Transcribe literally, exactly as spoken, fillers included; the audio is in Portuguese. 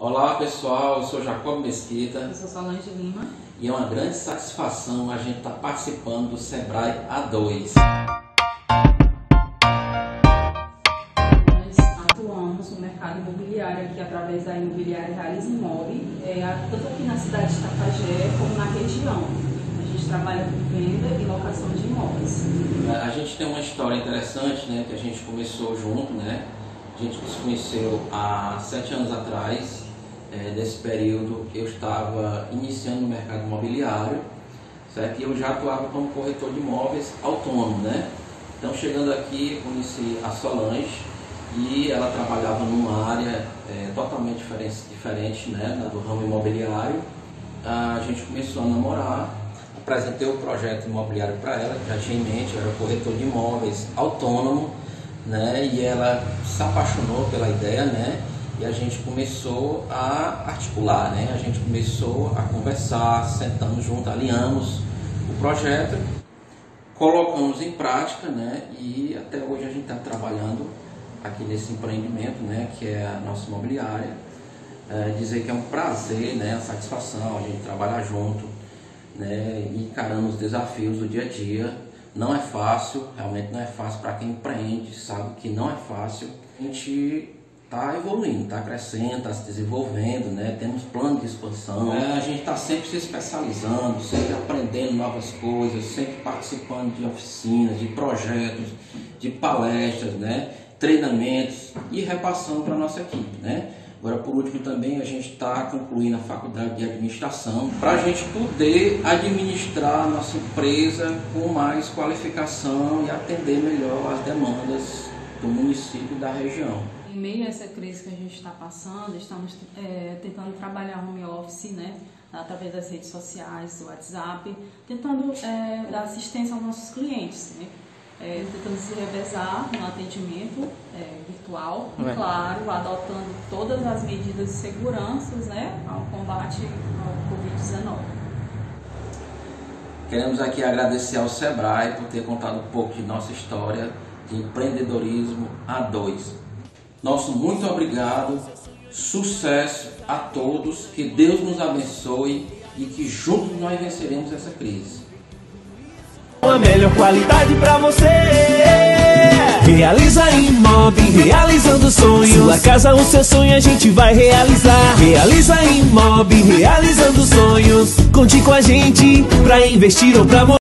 Olá pessoal, eu sou Jacob Mesquita. Eu sou Solange Lima. E é uma grande satisfação a gente estar tá participando do Sebrae A dois. Nós atuamos no mercado imobiliário aqui através da imobiliária Realiza Imóvel, é, tanto aqui na cidade de Itapajé como na região. A gente trabalha com venda e locação de imóveis. A gente tem uma história interessante, né, que a gente começou junto, né? A gente se conheceu há sete anos atrás. É, nesse período eu estava iniciando no mercado imobiliário, certo? E eu já atuava como corretor de imóveis autônomo, né? Então, chegando aqui, conheci a Solange e ela trabalhava numa área é, totalmente diferente, diferente né, do ramo imobiliário. A gente começou a namorar, apresentei o projeto imobiliário para ela, já tinha em mente, eu era corretor de imóveis autônomo, né? E ela se apaixonou pela ideia, né? E a gente começou a articular, né? A gente começou a conversar, sentamos juntos, alinhamos o projeto, colocamos em prática, né? E até hoje a gente está trabalhando aqui nesse empreendimento, né? Que é a nossa imobiliária. É, dizer que é um prazer, né? A satisfação, a gente trabalhar junto, né? E encarando os desafios do dia a dia. Não é fácil, realmente não é fácil para quem empreende, sabe que não é fácil. A gente está evoluindo, está crescendo, está se desenvolvendo, né? Temos plano de expansão, é, a gente está sempre se especializando, sempre aprendendo novas coisas, sempre participando de oficinas, de projetos, de palestras, né? Treinamentos e repassando para a nossa equipe, né? Agora, por último, também a gente está concluindo a faculdade de administração para a gente poder administrar a nossa empresa com mais qualificação e atender melhor as demandas do município e da região. Em meio a essa crise que a gente está passando, estamos é, tentando trabalhar home office, né, através das redes sociais, do WhatsApp, tentando é, dar assistência aos nossos clientes, né, é, tentando se revezar no atendimento é, virtual, e, é. claro, adotando todas as medidas de segurança, né, ao combate ao covid dezenove. Queremos aqui agradecer ao Sebrae por ter contado um pouco de nossa história de empreendedorismo A dois. Nosso muito obrigado, sucesso a todos, que Deus nos abençoe e que juntos nós venceremos essa crise. A melhor qualidade pra você. Realiza Imóvel, realizando sonhos. Sua casa, o seu sonho a gente vai realizar. Realiza Imóvel, realizando sonhos. Conte com a gente pra investir ou pra morrer.